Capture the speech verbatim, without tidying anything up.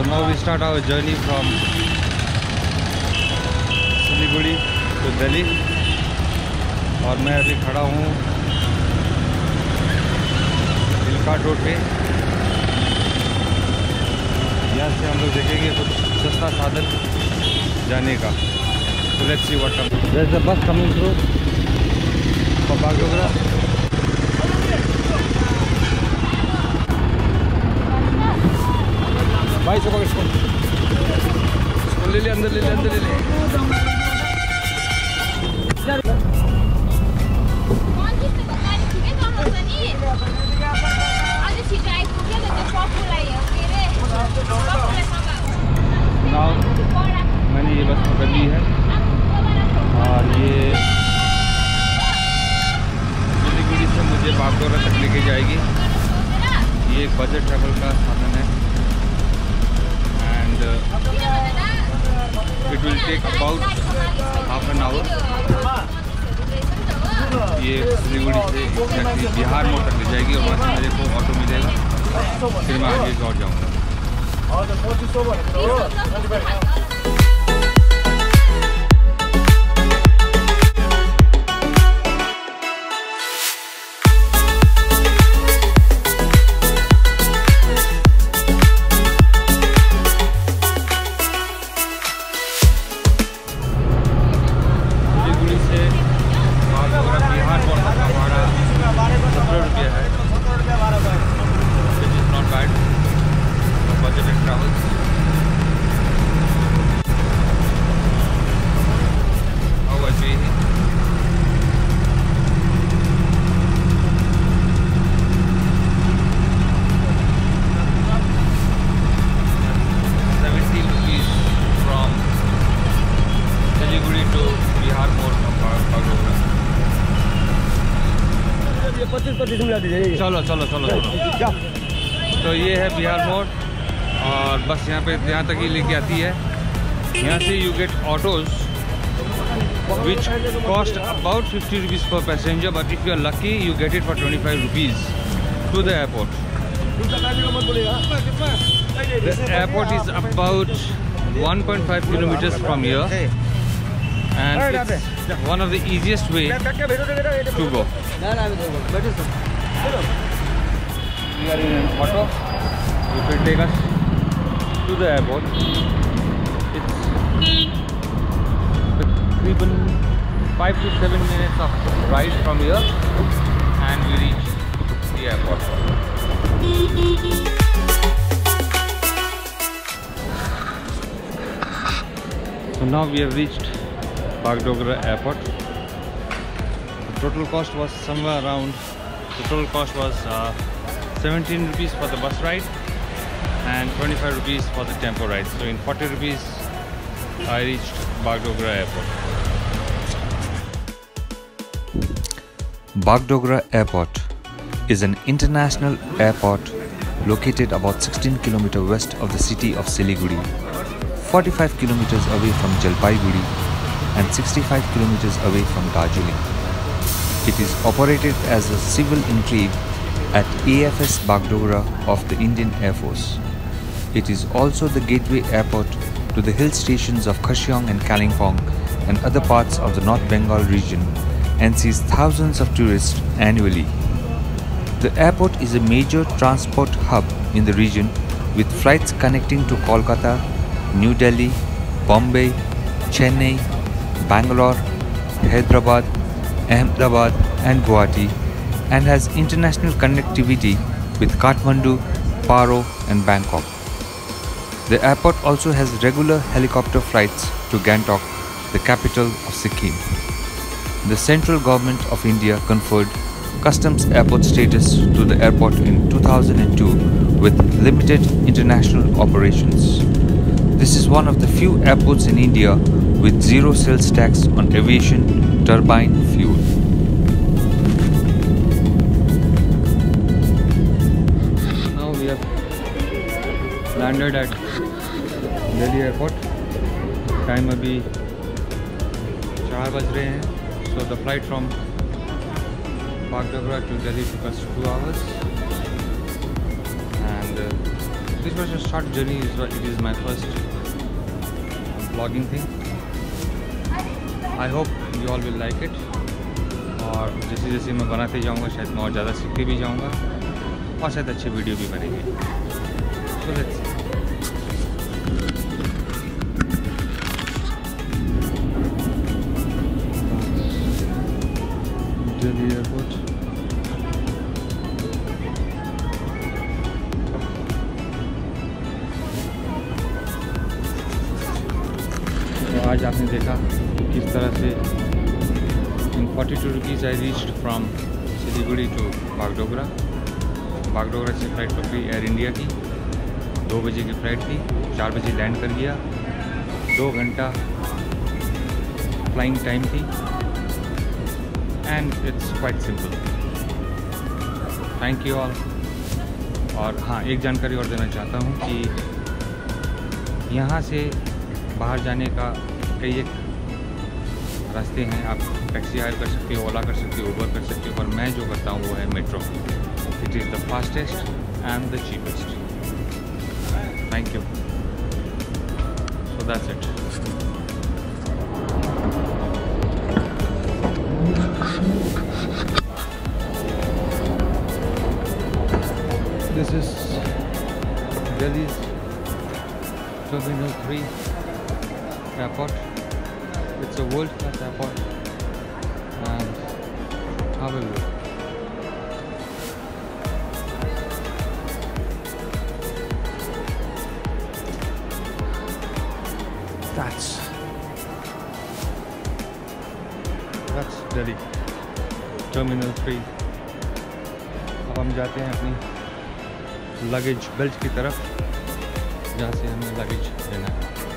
now we start our journey from Siliguri to Delhi. और मैं अभी खड़ा हूँ हिलकाट रोड पे। यहाँ से हम लोग देखेंगे कुछ सस्ता साधन जाने का। So let's see what comes. There's a bus coming through for Bagdogra. भाई इसको इसको इसको ले ले अंदर ले ले अंदर ले ले। नाउ मैंने ये बस पकड़ ली है और ये सिलीगुड़ी से मुझे बागडोगरा तक लेके जाएगी। ये एक बजट ट्रैवल का साधन है and it will take about half an hour. ये सिलीगुड़ी से एक्जैक्टली बिहार मोड़ तक ले जाएगी और वहाँ से मेरे को ऑटो मिलेगा, फिर मैं आगे और जाऊँगा। चलो चलो चलो चलो। तो ये है बिहार मोड़ और बस यहाँ पे यहाँ तक ही लेके आती है। यहाँ से you get autos which cost about fifty rupees per passenger, but if you are lucky you get it for twenty five rupees to the airport. The airport is about one point five kilometers from here and it's one of the easiest way to go. We are in an auto which will take us to the airport. It's taqriban five to seven minutes of ride from here and we reach the airport. So now we have reached Bagdogra airport. The total cost was somewhere around, the total cost was uh, seventeen rupees for the bus ride and twenty-five rupees for the tempo ride. So in forty rupees I reached Bagdogra airport. Bagdogra airport is an international airport located about sixteen kilometers west of the city of Siliguri, forty-five kilometers away from Jalpaiguri and sixty-five kilometers away from Darjeeling. It is operated as a civil enclave at A F S Bagdogra of the Indian Air Force. It is also the gateway airport to the hill stations of Khasiang and Kalimpong and other parts of the North Bengal region and sees thousands of tourists annually. The airport is a major transport hub in the region with flights connecting to Kolkata, New Delhi, Bombay, Chennai, Bangalore, Hyderabad, Ahmedabad and Guwahati, and has international connectivity with Kathmandu, Paro and Bangkok. The airport also has regular helicopter flights to Gangtok, the capital of Sikkim. The central government of India conferred customs airport status to the airport in two thousand two with limited international operations. This is one of the few airports in India with zero sales tax on aviation turbine fuel. Now we have landed at Delhi airport. Time अभी चार बज रहे हैं. So the flight from Bagdogra to Delhi took us two hours, and uh, this was a short journey. It is my first vlogging thing. I hope you all will like it. और जैसे जैसे मैं बनाते जाऊँगा शायद मैं और ज़्यादा सीखते भी जाऊँगा और शायद अच्छी वीडियो भी बनेगी. So let's see. Delhi Airport. तो आज आपने देखा किस तरह से in forty-two rupees I reached from Siliguri to Bagdogra. Bagdogra से फ़्लाइट पकड़ी एयर इंडिया की. दो बजे की फ़्लाइट थी. चार बजे लैंड कर गया. दो घंटा फ्लाइंग टाइम थी. And it's quite simple. Thank you all. और हाँ, एक जानकारी और देना चाहता हूँ कि यहाँ से बाहर जाने का कई एक रास्ते हैं. आप टैक्सी हायर कर सकते हो, ओला कर सकते हो, उबर कर सकते हो, पर मैं जो करता हूँ वो है metro. It is the fastest and the cheapest. Thank you. So that's it. This is Delhi's Terminal three airport. It's a world-class airport, and have a look. That's that's Delhi Terminal three. अब हम जाते हैं अपनी luggage belt की तरफ, जहाँ से हमें लगेज लेना है.